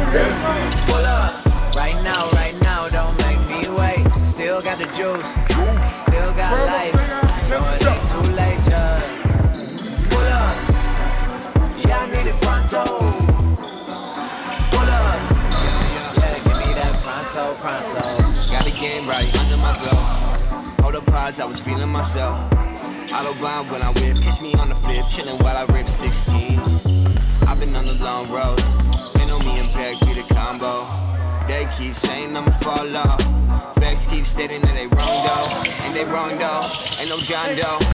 Pull up. Right now, don't make me wait. Still got the juice, still got life. No, it ain't too late, just pull up. Yeah, I need it pronto. Pull up. Yeah, give me that pronto. Got the game right under my belt. Hold up pause, I was feeling myself. Autobahn when I whip, catch me on the flip, chillin' while I rip 16. I've been on the long road, ain't on me and Beck be the combo. They keep saying I'ma fall off. Facts keep stating that they wrong though, and they wrong though, ain't no John Doe.